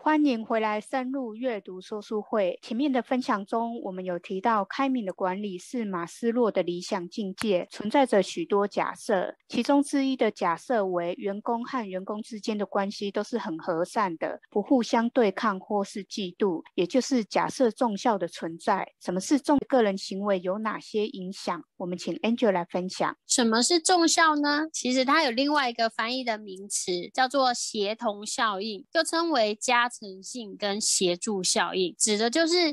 欢迎回来深入阅读说书会。前面的分享中，我们有提到开明的管理是马斯洛的理想境界，存在着许多假设，其中之一的假设为员工和员工之间的关系都是很和善的，不互相对抗或是嫉妒，也就是假设重效的存在。什么是重个人行为有哪些影响？我们请 Angel 来分享。 什么是重效呢？其实它有另外一个翻译的名词，叫做协同效应，又称为加成性跟协助效应，指的就是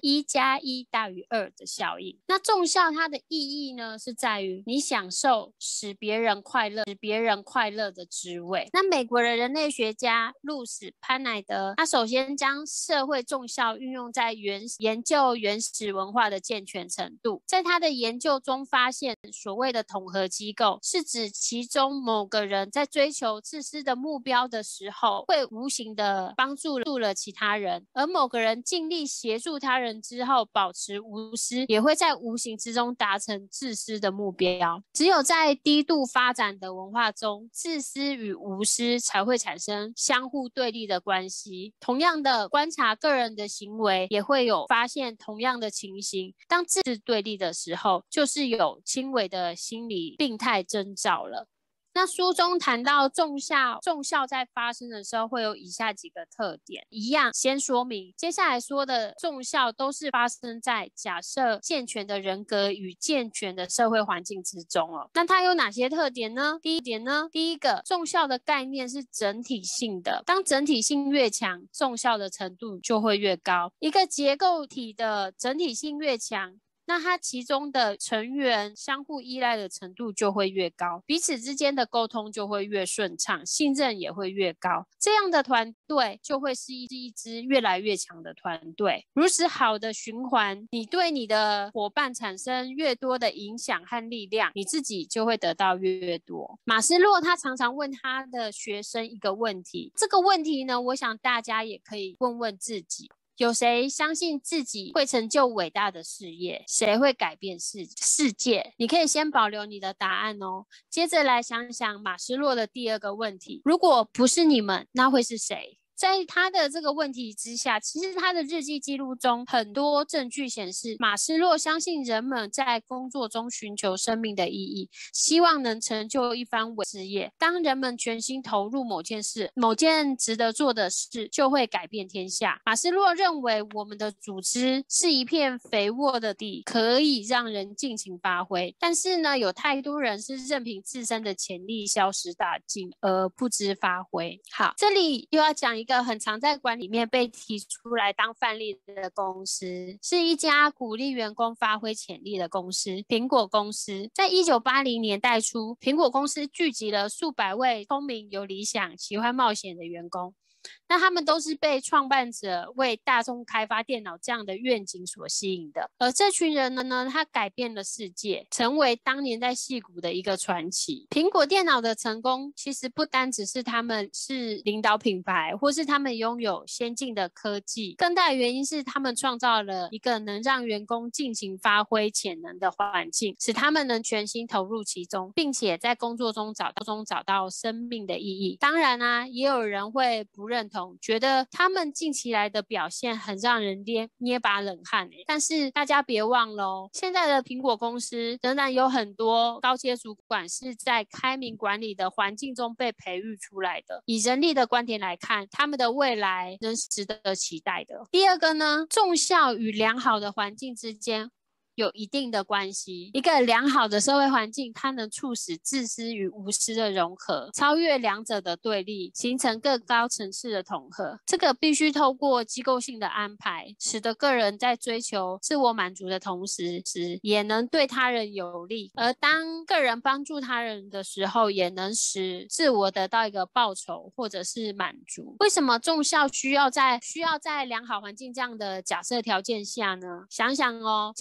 1+1=2的效应。那重效它的意义呢，是在于你享受使别人快乐的滋味。那美国的人类学家露史潘乃德，他首先将社会重效运用在研究原始文化的健全程度。在他的研究中发现，所谓的统合机构是指其中某个人在追求自私的目标的时候，会无形的帮助了其他人，而某个人尽力协助他人之后保持无私，也会在无形之中达成自私的目标。只有在低度发展的文化中，自私与无私才会产生相互对立的关系。同样的，观察个人的行为也会有发现同样的情形，当自私对立的时候，就是有轻微的心理病态征兆了。那书中谈到重效在发生的时候会有以下几个特点，一样先说明，接下来说的重效都是发生在假设健全的人格与健全的社会环境之中哦。那它有哪些特点呢？第一个，重效的概念是整体性的，当整体性越强，重效的程度就会越高。一个结构体的整体性越强，那它其中的成员相互依赖的程度就会越高，彼此之间的沟通就会越顺畅，信任也会越高。这样的团队就会是一支越来越强的团队。如此好的循环，你对你的伙伴产生越多的影响和力量，你自己就会得到越多。马斯洛他常常问他的学生一个问题，这个问题呢，我想大家也可以问问自己。有谁相信自己会成就伟大的事业？谁会改变世界？你可以先保留你的答案哦。接着来想想马斯洛的第二个问题，如果不是你们，那会是谁？在他的这个问题之下，其实他的日记记录中很多证据显示，马斯洛相信人们在工作中寻求生命的意义，希望能成就一番伟事业。当人们全心投入某件值得做的事，就会改变天下。马斯洛认为我们的组织是一片肥沃的地，可以让人尽情发挥。但是呢，有太多人是任凭自身的潜力消失殆尽而不知发挥。好，这里又要讲一个很常在管理里面被提出来当范例的公司，是一家鼓励员工发挥潜力的公司——苹果公司。在1980年代初，苹果公司聚集了数百位聪明、有理想、喜欢冒险的员工。那他们都是被创办者为大众开发电脑这样的愿景所吸引的，而这群人呢，他改变了世界，成为当年在矽谷的一个传奇。苹果电脑的成功，其实不单只是他们是领导品牌，或是他们拥有先进的科技，更大的原因是他们创造了一个能让员工尽情发挥潜能的环境，使他们能全心投入其中，并且在工作中找到生命的意义。当然啊，也有人会不认同，觉得他们近期来的表现很让人捏把冷汗。但是大家别忘了哦，现在的苹果公司仍然有很多高阶主管是在开明管理的环境中被培育出来的。以人力的观点来看，他们的未来仍值得期待的。第二个呢，重效与良好的环境之间有一定的关系。一个良好的社会环境，它能促使自私与无私的融合，超越两者的对立，形成更高层次的统合。这个必须透过机构性的安排，使得个人在追求自我满足的同时，也能对他人有利。而当个人帮助他人的时候，也能使自我得到一个报酬或者是满足。为什么重效需要在良好环境这样的假设条件下呢？想想哦，假设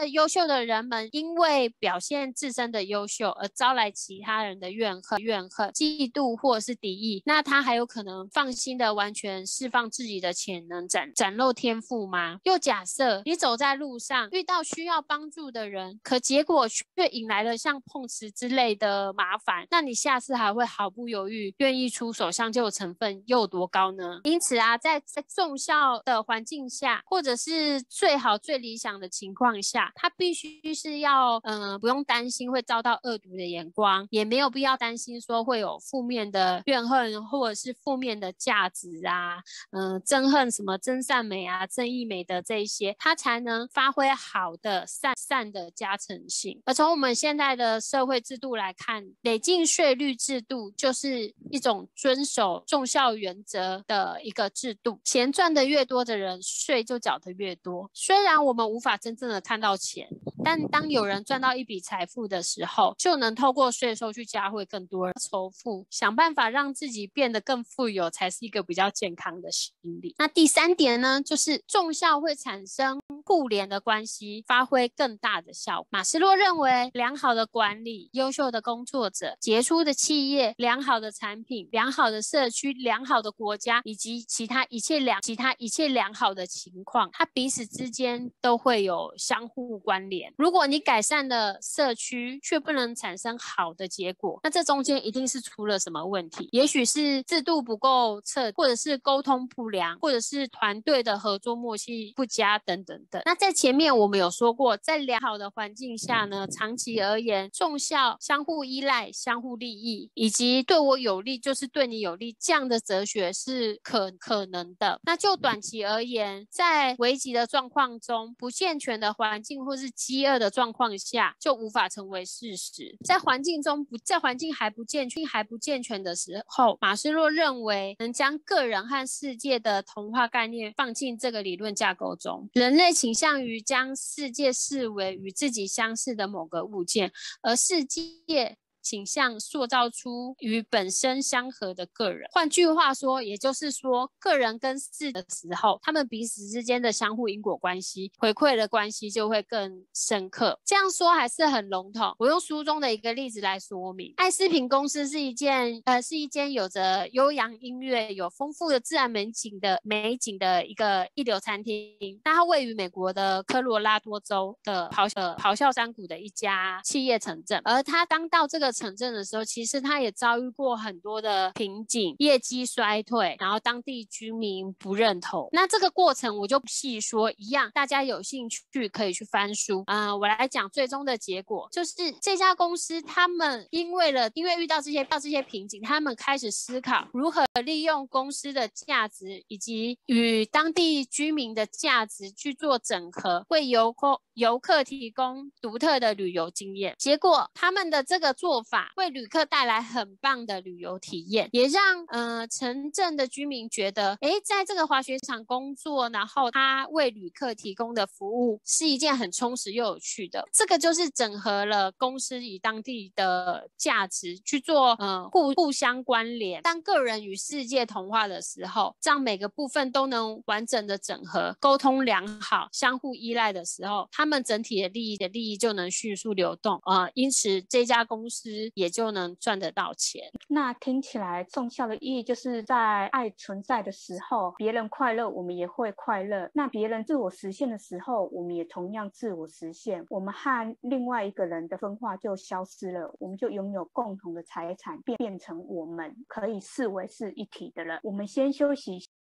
些优秀的人们因为表现自身的优秀而招来其他人的怨恨、嫉妒或者是敌意，那他还有可能放心的完全释放自己的潜能，展露天赋吗？又假设你走在路上遇到需要帮助的人，可结果却引来了像碰瓷之类的麻烦，那你下次还会毫不犹豫愿意出手相救的成分又有多高呢？因此啊，在重效的环境下，或者是最好最理想的情况下，他必须是要不用担心会遭到恶毒的眼光，也没有必要担心说会有负面的怨恨或者是负面的价值啊，憎恨什么真善美啊、正义美的这一些，他才能发挥好的善的加成性。而从我们现在的社会制度来看，累进税率制度就是一种遵守重效原则的一个制度，钱赚得越多的人，税就缴得越多。虽然我们无法真正的看到钱，但当有人赚到一笔财富的时候，就能透过税收去加惠更多人仇富，想办法让自己变得更富有，才是一个比较健康的心理。那第三点呢，就是重效会产生互联的关系，发挥更大的效果。马斯洛认为，良好的管理、优秀的工作者、杰出的企业、良好的产品、良好的社区、良好的国家，以及其他一切良好的情况，它彼此之间都会有相互关联。如果你改善了社区，却不能产生好的结果，那这中间一定是出了什么问题？也许是制度不够彻底，或者是沟通不良，或者是团队的合作默契不佳等等等。那在前面我们有说过，在良好的环境下呢，长期而言，重效、相互依赖、相互利益，以及对我有利就是对你有利这样的哲学是可能的。那就短期而言，在危急的状况中，不健全的环境或是饥饿的状况下，就无法成为事实。在环境还不健全的时候，马斯洛认为能将个人和世界的同化概念放进这个理论架构中，人类倾向于将世界视为与自己相似的某个物件，而世界倾向塑造出与本身相合的个人。换句话说，也就是说，个人跟事的时候，他们彼此之间的相互因果关系、回馈的关系就会更深刻。这样说还是很笼统，我用书中的一个例子来说明。爱思品公司是一间有着悠扬音乐、有丰富的自然美景的一个一流餐厅。那它位于美国的科罗拉多州的咆哮山谷的一家企业城镇，而它当到这个城镇的时候，其实他也遭遇过很多的瓶颈，业绩衰退，然后当地居民不认同。那这个过程我就不细说，一样大家有兴趣可以去翻书。我来讲最终的结果，就是这家公司他们因为遇到这些瓶颈，他们开始思考如何利用公司的价值以及与当地居民的价值去做整合，为游客提供独特的旅游经验。结果他们的这个做法为旅客带来很棒的旅游体验，也让城镇的居民觉得在这个滑雪场工作，然后他为旅客提供的服务是一件很充实又有趣的。这个就是整合了公司与当地的价值去做互相关联。当个人与世界同化的时候，这样每个部分都能完整的整合，沟通良好，相互依赖的时候，他们整体的利益就能迅速流动，因此这家公司也就能赚得到钱。 那听起来重效的意义就是在爱存在的时候，别人快乐我们也会快乐，那别人自我实现的时候，我们也同样自我实现，我们和另外一个人的分化就消失了，我们就拥有共同的财产，变成我们可以视为是一体的人。我们先休息